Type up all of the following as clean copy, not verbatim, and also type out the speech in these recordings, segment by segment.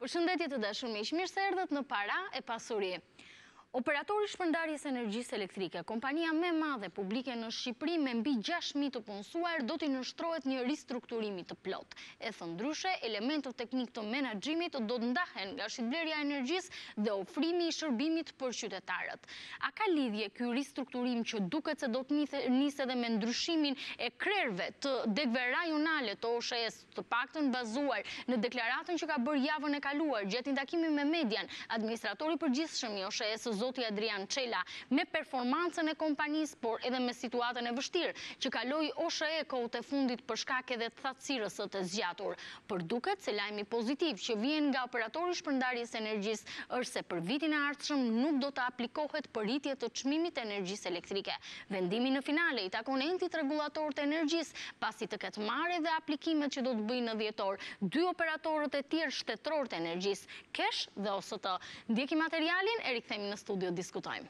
Përshëndetje të dashur miq, mirë se erdhët në Para e Pasuri. Operatori shpërndarjes energjisë elektrike, kompania më e madhe publike në Shqipëri me mbi 6.000 të punësuar, do t'i nështrohet një ristrukturimi të plot. E thënë ndryshe, elementët teknik të menaxhimit do të ndahen nga shitblerja e energjisë dhe ofrimi i shërbimit për qytetarët. A ka lidhje ky ristrukturim që duket se do të nisë edhe me ndryshimin e krerëve të degëve rajonale të OSHE-s, të paktën bazuar në deklaratën që ka bërë javën e kaluar gjatë një takimi me median, administratori përgjithshëm i OSHE-s Zoti Adrian Çela, me performancën e kompanisë, por edhe me situatën e vështirë që kaloi OSHE kohët e fundit për shkak edhe të thatësirës së të zgjatur. Por duket se lajmi pozitiv që vjen nga operatori shpërndarjes energjisë është se për vitin e ardhshëm nuk do të aplikohet përritje të çmimit të energjisë elektrike. Vendimi në finale i takon entit rregullator të energjisë, pasi të ketë marrë dhe aplikimet që do të bëjnë në dhjetor dy operatorët e tjerë shtetëror të energjisë, Kesh dhe OST. Ndjekim materialin e rikthehemi në studio diskutojmë.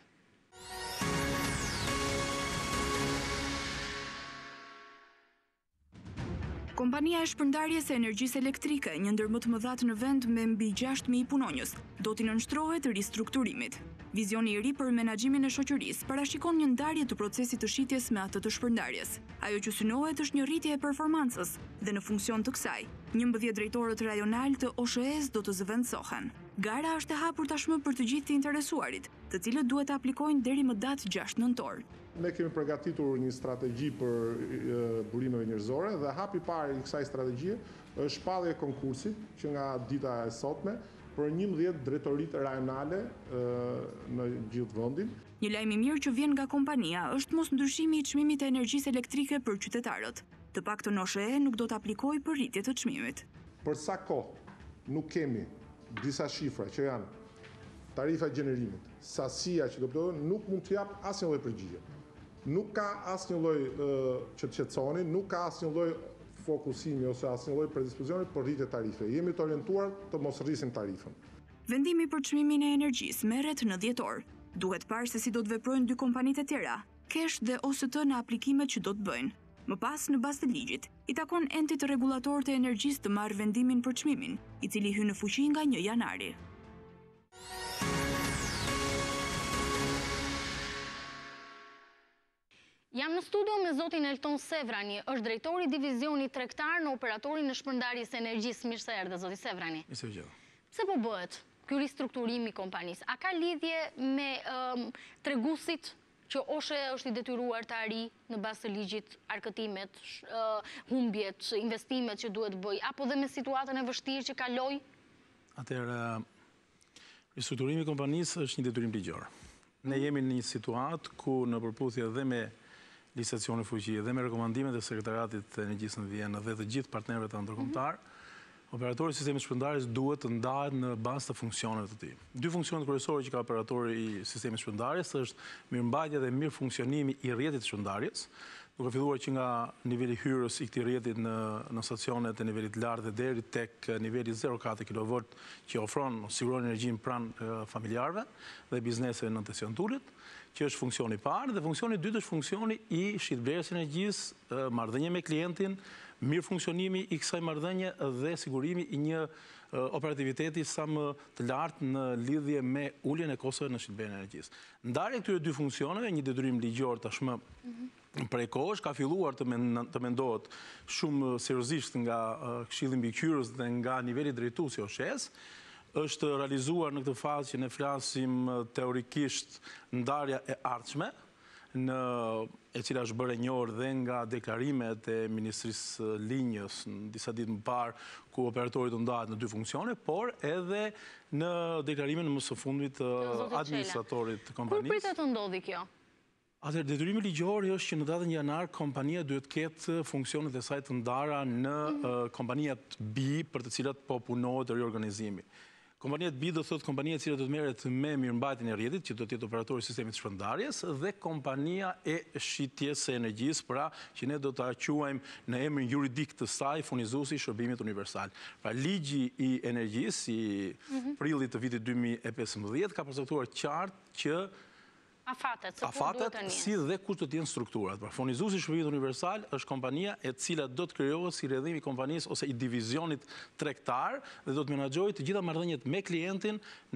Kompania e shpërndarjes e energjisë elektrike, një ndër më të mëdhat në vend me mbi 6.000 punonjës, do t'i nënshtrohet ristrukturimit. Vizioni i ri për menaxhimin e shoqërisë parashikon një ndarje të procesit të shitjes me atë të shpërndarjes. Ajo që synohet është një rritje e performancës dhe në funksion të kësaj, 11 drejtorët rajonal të OSHE-s do të zëvendësohen. Gara është e hapur tashmë për të gjithë të interesuarit, të cilët duhet të aplikojnë deri më datë 6 nëntor. Ne kemi përgatitur një strategji për burimeve njerëzore dhe hapi parë i kësaj strategjie është shpallja e konkursit që nga dita e sotme për 11 drejtoritë rajonale në gjithë vendin. Një lajm i mirë që vjen nga kompania është mos ndryshimi i çmimit të energjisë elektrike për qytetarët. Të paktën OSHE nuk do të aplikojë për rritje të çmimit. Për sa kohë nuk kemi disa shifra që janë tarifa e gjenerimit, sasia që do të bëjë, nuk mund të jap asnjë lloj përgjigje. Nuk ka asnjë lloj që të shqetësoni, nuk ka asnjë lloj fokusimi ose asnjë lloj predispozicioni për rritje tarife. Jemi të orientuar të mos rrisim tarifën. Vendimi për çmimin e energjisë merret në dhjetor. Duhet parë se si do të veprojnë dy kompanitë e tjera, Kesh dhe OST në aplikimet që do të bëjnë. Më pas, në bazë të ligjit, i takon entit rregullator të energjisë të marrë vendimin për çmimin, i cili hyn në fuqi nga 1 janari. Jam në studio me zotin Elton Sevrani, është drejtori divizionit tregtar në operatorin në shpërndarjes energjisë. Mirë se erdhe, zoti Sevrani. Mirë se vjen. Pse po bëhet ky ristrukturim i kompanisë? A ka lidhje me treguesit që OSHE është i detyruar të arrijë në bazë të ligjit arkëtimet, humbjet, investimet që duhet bëj, apo dhe me situatën e vështirë që kaloi? Atëherë, ristrukturimi i kompanisë është një detyrim ligjor. Ne jemi në një situatë ku në përputhje dhe me licitacione fuqie dhe me rekomandimet e Sekretariatit të Energjisë në Vjenë dhe të gjithë partnerëve të ndërkombëtar, operatori i sistemit shpërndarjes duhet të ndahet në bazë të funksioneve të tij. Dy funksionet kryesore që ka operatori i sistemit shpërndarjes është mirëmbajtja dhe mirëfunksionimi i rrjetit të shpërndarjes, duke filluar që nga niveli hyrës i këtij rrjeti në stacionet e nivelit lartë dhe deri tek niveli 0,4 kV që ofron siguron energjinë pranë familjarëve dhe bizneseve në tension tullit, që është funksioni i parë, dhe funksioni i dytë është funksioni i shitblerjes energjisë, marrëdhënie me klientin, mirë funksionimi i kësaj marrëdhënie dhe sigurimi i një operativiteti sa më të lartë në lidhje me uljen e kostove në shitblerjen e energjisë. Ndarja e këtyre dy funksioneve, një detyrim ligjor tashmë prej kohësh, ka filluar të mendohet shumë seriozisht nga Këshilli Mbikëqyrës dhe nga niveli drejtuesi i OSHE-s. Është realizuar në këtë fazë që ne flasim teorikisht ndarja e ardhshme, e cila është bërë e njohur dhe nga deklarimet e Ministrisë Linjës në disa ditë më parë, ku operatori do ndahet në dy funksione, por edhe në deklarimin më së fundit të administratorit të kompanisë. Kur pritet të ndodhi kjo? Atëherë, detyrimi ligjor është që në datën 1 janar kompania duhet të ketë funksionet e saj të ndara në kompanijat B për të cilat po punohet riorganizimi. Kompania B do thotë kompania e cila do të merret me mirëmbajtjen e rrjetit, që do të jetë operatori i sistemit shpërndarjes, dhe kompania e shitjes së energjisë, pra që ne do ta quajmë në emrin juridik të saj furnizuesi i shërbimit universal. Pra ligji i energjisë i prillit të vitit 2015 ka përcaktuar qartë që Afatet, se kur duhet të njësë. Si dhe kur të tjenë strukturat. Pra, furnizuesi i shërbimit universal është kompania e cila do të krijohet si rrjedhim i kompanisë ose i divizionit tregtar dhe do të menaxhojë të gjitha marrëdhëniet me klientin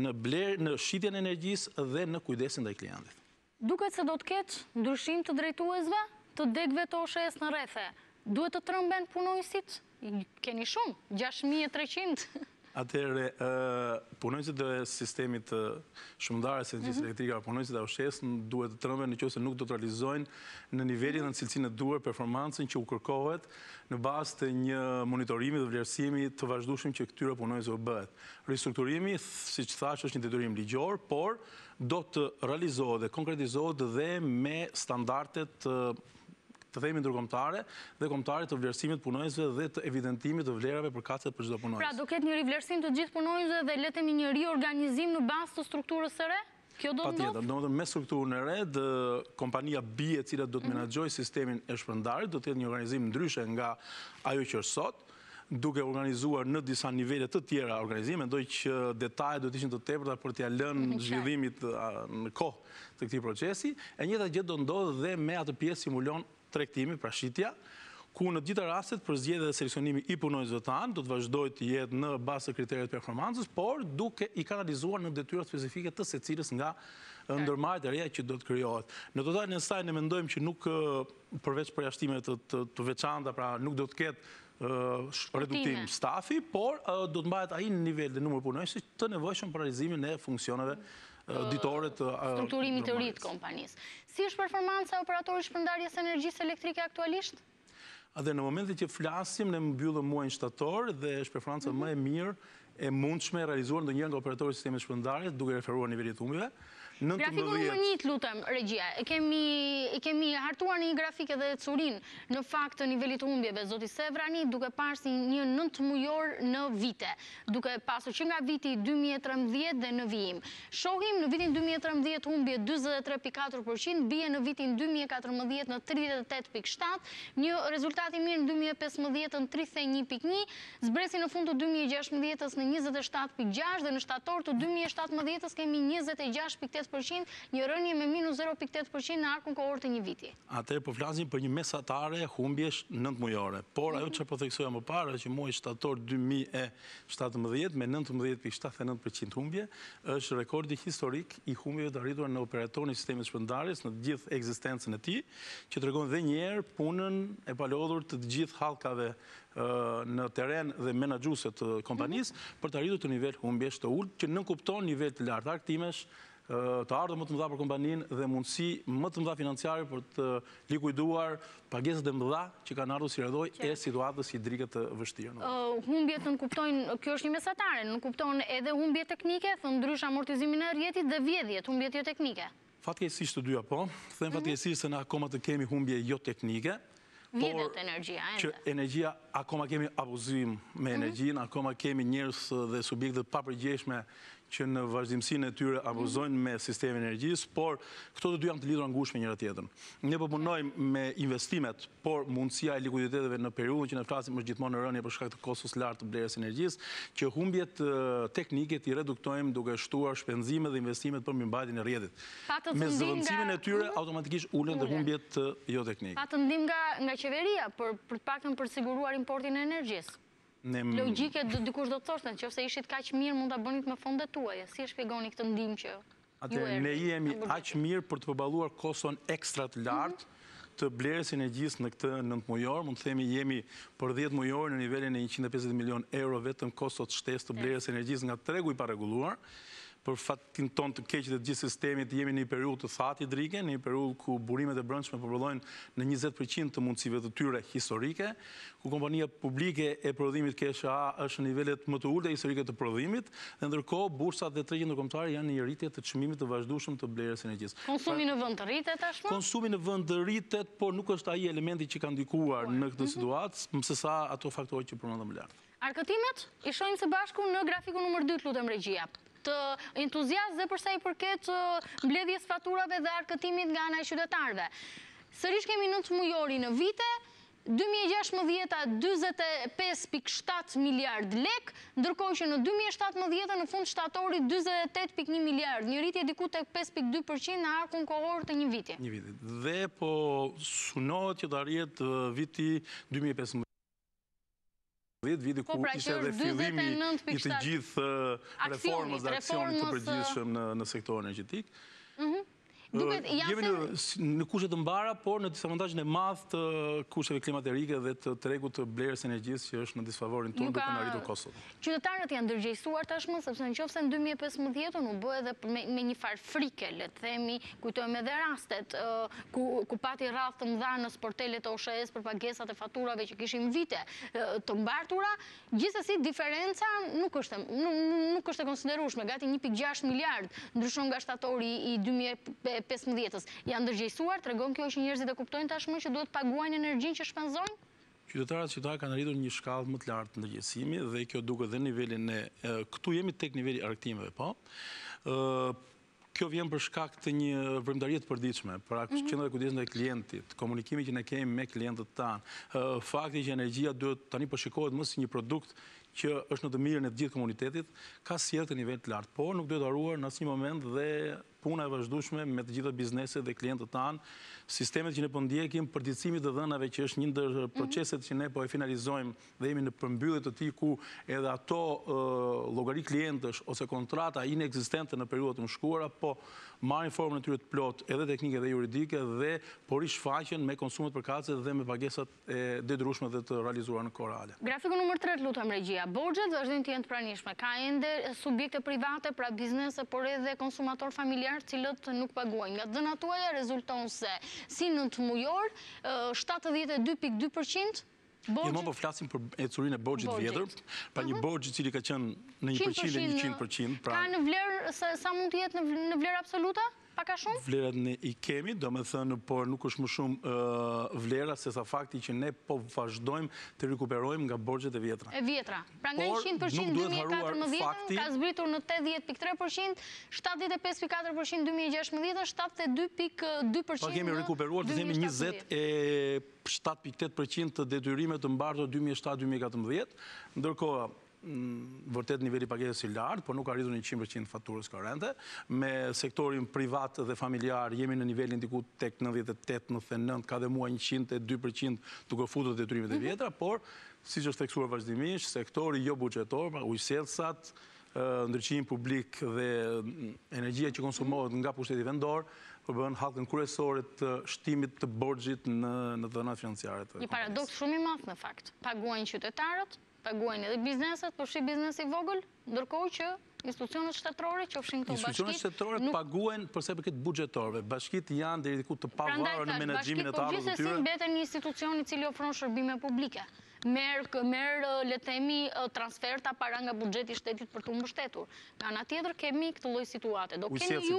në shitjen e energjisë dhe në kujdesin ndaj klientit. Duket se do të ketë ndryshim të drejtuesve të degëve të OSHE-s në rrethe. Duhet të trëmben punonjësit? Keni shumë, 6.300. Atëherë, punonjësit e sistemit shëmndarjes së energjisë elektrike, punonjësit e OSHE-s duhet të trëmben nëse nuk do të realizojnë në nivelin dhe cilësinë e duhur performancën që u kërkohet në bazë të një monitorimi dhe vlerësimi të vazhdueshëm që këtyre punonjësve bëhet. Ristrukturimi, siç thash, është një detyrim ligjor, por do të realizohet dhe konkretizohet dhe me standardet të themi ndërkombëtare dhe kombëtare të vlerësimit punonjësve dhe të evidentimit të vlerave përkatëse për çdo punonjës. Pra, do ketë një rivlerësim të gjithë punonjësve dhe le të themi një riorganizim në bazë të strukturës së re? Kjo do të ndodhë? Patjetër, domethënë me strukturën e re, kompania BIE e cila do të menaxhojë sistemin e shpërndarjes, do të ketë një organizim ndryshe nga ajo që është sot, duke organizuar në disa nivele të tjera organizime, mendoj që detajet do të ishin të tepërta për t'ia lënë zhvillimit në kohë të këtij procesi. E njëjta gjë do ndodhë dhe me atë pjesë simulon tregtimi, pra shitja, ku në gjitha rastet përzgjedhja dhe seleksionimi i punonjësve tanë do të vazhdojë të jetë në bazë të kriteret të performancës, por duke i kanalizuar në detyra specifike të secilës nga ndërmarrjet e reja që do të krijohet. Në totalin e saj ne mendojmë që nuk përveç përjashtimeve të veçanta, pra nuk do të ketë reduktim stafi, por do të mbahet ai në nivel dhe numër punonjësish të nevojshëm për realizimin e funksioneve ditore të strukturimit të ri të kompanisë. Si është performanca e operatorit shpërndarjes së energjisë elektrike aktualisht? Dhe në momentin që flasim, ne mbyllëm muajin shtator dhe është performanca më e mirë e mundshme e realizuar ndonjëherë nga operatori i sistemit shpërndarjes, duke referuar nivelit humbjeve. Grafikun numër 1, lutem, regjia. E kemi hartuar në një grafik edhe curin në fakt të nivelit të humbjeve, zoti Sevrani, duke parë si një 9 mujor në vite, duke pasur që nga viti 2013 dhe në vijim. Shohim në vitin 2013 humbje 23.4%, bie në vitin 2014 në 38.7%, një rezultat i mirë në 2015 në 31.1%, zbresi në fund të 2016 në 27.6% dhe në shtator të 2017 kemi 26.8%, një rënje me minus 0.8% në arkun kohor të një viti. Atëherë po flasim për një mesatare humbjesh 9 mujore. Por ajo që po theksoja më parë që muaji shtator 2017 me 19.79% humbje është rekordi historik i humbjeve të arritura në operatorin e sistemit shpërndarjes në të gjithë ekzistencën e tij, që tregon edhe një herë punën e palodhur të gjithë hallkave në teren dhe menaxhuese të kompanisë për të arritur të nivel humbjesh të ulët që nënkupton nivel të lartë arktimesh, të ardhur më të mëdha për kompaninë dhe mundësi më të mëdha financiare për të likuiduar pagesat e mëdha që kanë ardhur si rrjedhojë e situatës hidrike të vështirë. Humbjet nënkuptojnë, kjo është një mesatare, nënkupton edhe humbje teknike, thon ndrysh amortizimin e rrjetit dhe vjedhjet, humbjet jo teknike. Fatkeqësisht të dyja po, them fatkeqësisht se ne akoma të kemi humbje jo teknike. Vjedhet energjia, që energjia, akoma kemi abuzim me energjinë, akoma kemi njerëz dhe subjekte papërgjegjshme që në vazhdimsinë e tyre abuzojnë me sistemin e energjisë, por këto të dy janë të lidhura ngushtë me njëra tjetrën. Ne po punojmë me investimet, por mundësia e likuiditeteve në periudhën që ne flasim është gjithmonë në rënje për shkak të kostos lartë të blerjes së energjisë, që humbjet teknike i reduktojmë duke shtuar shpenzimet dhe investimet për mirëmbajtjen e rrjetit. Me zëvendësimin e tyre automatikisht ulen dhe humbjet jo teknike. Patë ndim nga qeveria për të paktën për siguruar importin e energjisë. Logjike dikush do të thoshte, nëse ishit kaq mirë mund ta bënit me fondet tuaja. Si e shpjegoni këtë ndim që Atëherë ne jemi aq mirë për të përballuar koston ekstra të lartë të blerjes energjisë në këtë 9 mujor, mund të themi jemi për 10 mujor në nivelin e 150 milion euro vetëm kostot shtesë të blerjes energjisë nga tregu i parregulluar. Për fatin ton të keq të gjithë sistemit jemi në një periudhë të thatë hidrike, në një periudhë ku burimet e brendshme përballohen në 20% të mundësive të tyre historike, ku kompania publike e prodhimit KSHA është në nivelet më të ulta historike të prodhimit, dhe ndërkohë bursat dhe tregjet ndërkombëtare janë në një rritje të çmimit të vazhdueshëm të blerjes energjisë. Konsumi në vend të rritet tashmë? Konsumi në vend të rritet, por nuk është ai elementi që ka ndikuar në këtë situatë, më sa ato faktorë që përmendëm më lart. Arkëtimet i shohim së bashku në grafikun numër 2, lutem regjia. Të entuziast dhe përsa i përket mbledhjes faturave dhe arkëtimit nga ana e qytetarëve. Sërish kemi 9 mujori në vite, 2016 25.7 miliard lek, ndërkohë që në 2017 në fund shtatorit 28.1 miliard, një rritje diku tek 5.2% në arkun kohor të një viti. Dhe po sunohet që të arrihet viti 2015. Viti ku ishte dhe fillimi i të gjithë reformës dhe aksionit të përgjithshëm në sektorin energjetik. Jemi në kushte të mbara, por në disavantajin e madh të kushteve klimaterike dhe të tregut të blerjes energjisë që është në disfavorin tonë duke në arritur kostot. Qytetarët janë ndërgjegjësuar tashmë, sepse nëse në 2015 u bë edhe me një farë frike, le të themi, kujtojmë edhe rastet ku pati radhë të mëdha në sportelet e OSHE-s për pagesat e faturave që kishim vite të mbartura, gjithsesi diferenca nuk është e konsiderueshme, gati 1.6 miliard, ndryshon nga shtatori i 2015-s. Janë ndërgjegjësuar, tregon kjo që njerëzit e kuptojnë tashmë që duhet paguajnë energjinë që shpenzojnë? Qytetarët kanë arritur një shkallë më të lartë ndërgjegjësimi dhe kjo duket dhe nivelin e këtu jemi tek niveli arktimeve, po. Kjo vjen për shkak të një vërmëtarie të përditshme, pra qendra e kujdesit ndaj klientit, komunikimi që ne kemi me klientët tanë, fakti që energjia duhet tani po shikohet më si një produkt që është në të mirën e të gjithë komunitetit, ka sjellë të nivel të lartë, por nuk duhet haruar në asnjë moment dhe puna e vazhdueshme me të gjitha bizneset dhe klientët tanë, sistemet që ne po ndjekim, përditësimi të dhënave që është një ndër proceset që ne po e finalizojmë dhe jemi në përmbyllje të tij ku edhe ato llogari klientësh ose kontrata inekzistente në periudha të mshkuara, po marrin formën e tyre të plot edhe teknike dhe juridike dhe po rishfaqen me konsumet përkatëse dhe me pagesat e detyrueshme dhe të realizuara në kohë reale. Grafiku numër 3, lutem regjia. Borxhet vazhdojnë të jenë të pranishme. Ka ende subjekte private, pra biznese, por edhe konsumator familjar, cilët nuk paguajnë. Nga dhënat tuaja rezulton se si nëntë-mujor 72.2% Më po flasim për ecurinë e borxhit vjetër, pra një borxh i cili ka qenë në 100% e 100%. Ka në vlerë, sa mund të jetë në vlerë absoluta? Paka shumë? Vlerat ne i kemi, do me thënë, por nuk është më shumë vlera se sa fakti që ne po vazhdojmë të rikuperojmë nga borxhet e vjetra. E vjetra. Pra nga 100% 2014 ka zbritur në 80.3%, 75.4% 2016, 72.2%. Pa kemi rikuperuar të themi 27.8% të detyrimet të mbartur 2007-2014, ndërkohë vërtet niveli pagesës i lartë, por nuk arritur në 100% faturës korrente. Me sektorin privat dhe familjar jemi në nivelin diku tek 98-99, ka dhe muaj 102% duke futur detyrimet e vjetra, por siç është theksuar vazhdimisht, sektori jo buxhetor, pra ujësellsat, ndriçimi publik dhe energjia që konsumohet nga pushteti vendor, bën hallkën kryesore të shtimit të borxhit në dhënat financiare. Një paradoks shumë i madh në fakt. Paguajnë qytetarët, paguajnë edhe bizneset, përfshi biznesi i vogël, ndërkohë që institucionet shtetërore, qofshin këto bashkitë, institucionet shtetërore paguajnë përse për këtë buxhetorëve. Bashkitë janë deri diku të pavarur në menaxhimin e të ardhurës të tyre. Gjithsesi mbeten një institucion i cili ofron shërbime publike. Merr le të themi transferta para nga buxheti i shtetit për të mbështetur. Nga ana tjetër kemi këtë lloj situate. Do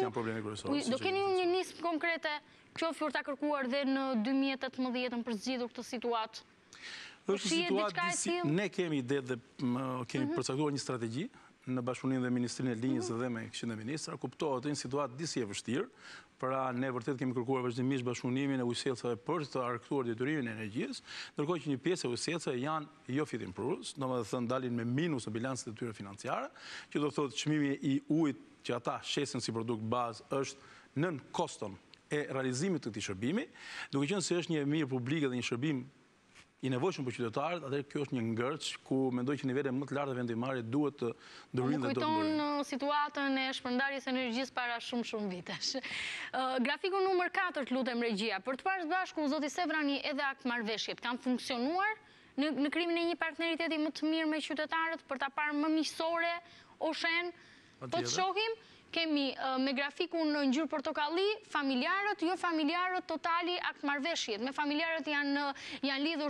keni ju një nismë konkrete qoftë për ta kërkuar dhe në 2018 për zgjidhur këtë situatë? Është situatë, ne kemi ide dhe kemi përcaktuar një strategji në bashkëpunim dhe Ministrinë e Linjës dhe me Këshillin e Ministra, kuptohet një situatë disi e vështirë, pra ne vërtet kemi kërkuar vazhdimisht bashkëpunimin e ujësellsave për të argëtuar detyrimin e energjisë, ndërkohë që një pjesë e ujësellsave janë jo fitimprurës, domethënë dalin me minus në bilancet e tyre financiare, që do thotë çmimi i ujit që ata shesin si produkt bazë është nën koston e realizimit të këtij shërbimi, duke qenë se është një mirë publike dhe një shërbim i nevojshëm për qytetarët, atëherë kjo është një ngërç ku mendoj që nivele më të larta vendimarrje duhet të ndërhyjnë dhe do të ndërhyjnë. Më kujton situatën e shpërndarjes energjisë para shumë vitesh. Grafiku numër 4, lutem regjia, për të parë së bashku zoti Sevrani edhe akt marrëveshjet kanë funksionuar në krijimin e një partneriteti më të mirë me qytetarët për ta parë më miqësore OSHE-n? Po të shohim kemi me grafikun në ngjyrë portokalli, familjarët, jo familjarët, totali akt marrëveshjet. Me familjarët janë lidhur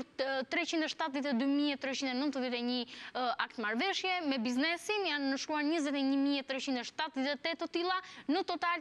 372.391 akt marrëveshje, me biznesin janë nënshkruar 21.378 të tilla, në total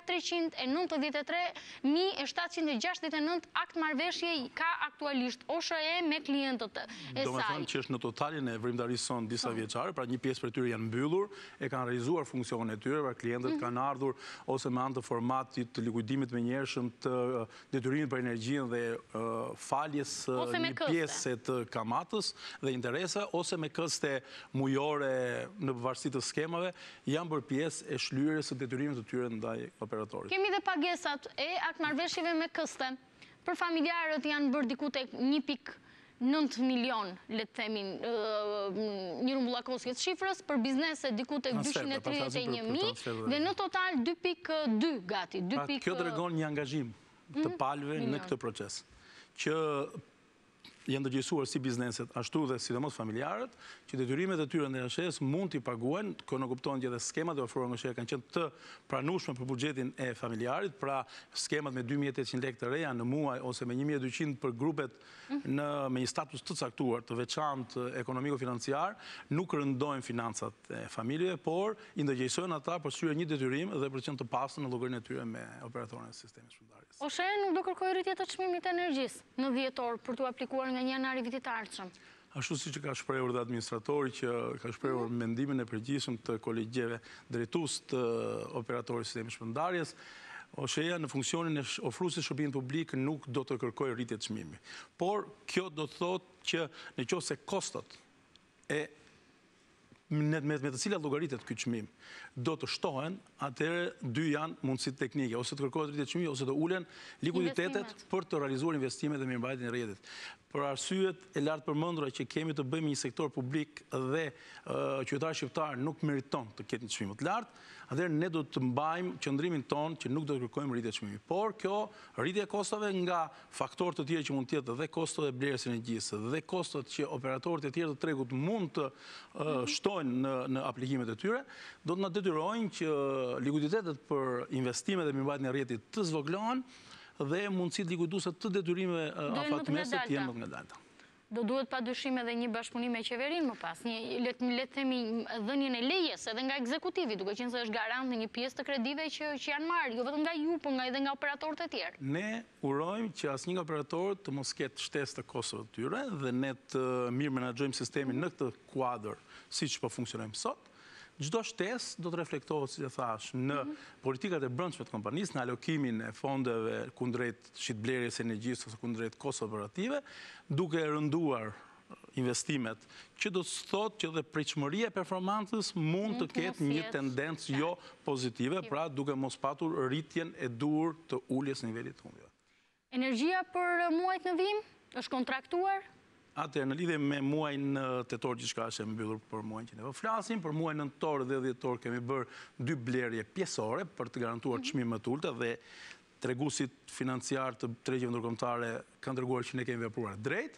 393.769 akt marrëveshje ka aktualisht OSHE me klientët e saj. Domethënë që është në totalin e vrimtarisë son disa vjeçare, pra një pjesë për tyre janë mbyllur, e kanë realizuar funksionin e tyre, pra klientët kanë kanë ardhur ose me anë të formatit të likuidimit menjëhershëm të detyrimit për energjinë dhe faljes një pjesë të kamatës dhe interesa, ose me këste mujore në pavarësi të skemave, janë bërë pjesë e shlyerjes së detyrimit të tyre ndaj operatorit. Kemi dhe pagesat e akmarrëveshjeve me këste. Për familjarët janë bërë diku tek 1.9 milion, le të themi, një rumbullakosje të shifrës, për biznese diku tek 231.000 dhe në total 2.2 gati. Kjo tregon një angazhim të palëve në këtë proces, që janë dërgjësuar si bizneset, ashtu dhe sidomos familjarët, që detyrimet e tyre ndaj ASH-s mund t'i paguajnë, kjo në kupton që edhe skemat e ofruar nga ASH kanë qenë të pranueshme për buxhetin e familjarit, pra skemat me 2.800 lekë të reja në muaj ose me 1.200 për grupet me një status të caktuar, të veçantë ekonomiko-financiar, nuk rëndojnë financat e familjeve, por i ndërgjegjësojnë ata për shtyre një detyrim dhe për qenë të pasur në llogarinë e tyre me operatorën e sistemit shpërndarjes. ASH nuk do kërkojë rritje të çmimit të energjisë në 10 orë për t'u aplikuar nga janari vitit të ardhshëm. Ashtu si që ka shprehur dhe administratori, që ka shprehur mendimin e përgjithshëm të kolegjeve drejtues të operatorit sistemit shpërndarjes, ASH-ja në funksionin e ofruesit shërbimit publik nuk do të kërkojë rritje të çmimit. Por kjo do të thotë që nëse kostot e me të cilat llogaritet ky çmim do të shtohen, atëherë dy janë mundësitë teknike, ose të kërkohet rritje çmimi ose të ulen likuiditetet për të realizuar investimet dhe mirëmbajtjen e rrjetit. Për arsyet e lartë përmendura që kemi të bëjmë një sektor publik dhe qytetarët shqiptar nuk meriton të ketë një çmim të lartë, atëherë ne do të mbajmë qëndrimin ton që nuk do të kërkojmë rritje çmimi. Por kjo rritje e kostove nga faktorë të tjerë që mund të jetë dhe kostot e blerjes së energjisë dhe kostot që operatorët e tjerë të tregut mund të shtojnë në aplikimet e tyre, do të na detyrojnë që likuiditetet për investimet dhe mirëmbajtjen e rrjetit të zvoglohen dhe mundësitë likuiduese të detyrimeve afatmese të jenë më të ngadalta. Do duhet padyshim edhe një bashkëpunim me qeverinë më pas, le të themi dhënien e lejes edhe nga ekzekutivi, duke qenë se është garant në një pjesë të kredive që janë marrë, jo vetëm nga ju, por edhe nga operatorët e tjerë. Ne urojmë që asnjë nga operatorët të mos ketë shtesë të kostove të tyre dhe ne të mirë menaxhojmë sistemin në këtë kuadër siç po funksionojmë sot. Çdo shtesë do të reflektohet, si e thash, në politikat e brendshme të kompanisë, në alokimin e fondeve kundrejt shitblerjes së energjisë ose kundrejt kostove operative, duke rënduar investimet, që do të thotë që dhe pritshmëria e performancës mund të ketë një tendencë jo pozitive, pra duke mos patur rritjen e dur të uljes në nivelit të humbjeve. Energjia për muajt në vim është kontraktuar? Atëherë, në lidhje me muajin tetor gjithçka është e mbyllur për muajin që ne flasim, për muajin nëntor dhe dhjetor kemi bërë 2 blerje pjesore për të garantuar çmime më të ulta dhe treguesit financiar të tregjeve ndërkombëtare kanë treguar që ne kemi vepruar drejt.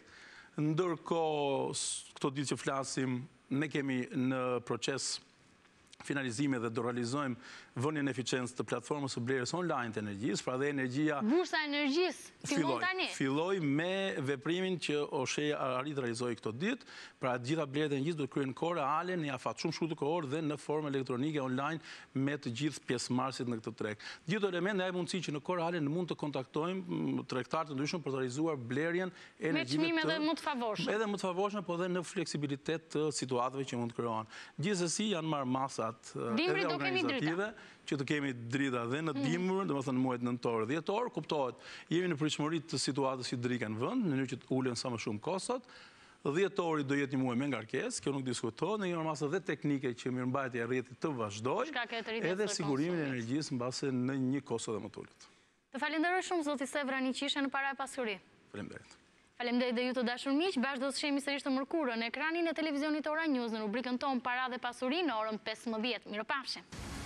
Ndërkohë, këto ditë që flasim, ne kemi në proces finalizime dhe do realizojmë vënien e eficiencës të platformës së blerjes online të energjisë, pra dhe energjia... Bursa e energjisë, fillon tani? Filloi me veprimin që ASH-ja arrit të realizojë këto ditë, pra gjitha blerjet e energjisë do të kryhen kohë reale në afat shumë shkurtër kohor dhe në formë elektronike online me të gjithë pjesëmarrësit në këtë treg. Gjithë element ai mundësi që në kohë reale ne mund të kontaktojmë tregtarë të ndryshëm për të realizuar blerjen e energjive me çmime edhe më të favorshme. Edhe më të favorshme, po edhe në fleksibilitet të situatave që mund të krijohen. Gjithsesi janë marrë masat edhe organizative që të kemi drita dhe në dimër, domethënë muajt nëntor dhe dhjetor, kuptohet, jemi në pritshmëri të situatës që drika në vend, në mënyrë që të ulen sa më shumë kostot. Dhjetori do jetë një muaj me ngarkesë, kjo nuk diskutohet, në një masë dhe teknike që mirëmbajtja e rrjetit të vazhdojë, edhe sigurimin e energjisë mbase në një kosto dhe më të ulët. Të falenderoj shumë zoti Sevran Iqisha në Para e Pasuri. Faleminderit. Faleminderit dhe ju të dashur miq, bashkë do të shihemi sërish të mërkurën në ekranin e televizionit Ora News në rubrikën tonë Para dhe Pasuri në orën 15. Mirupafshim.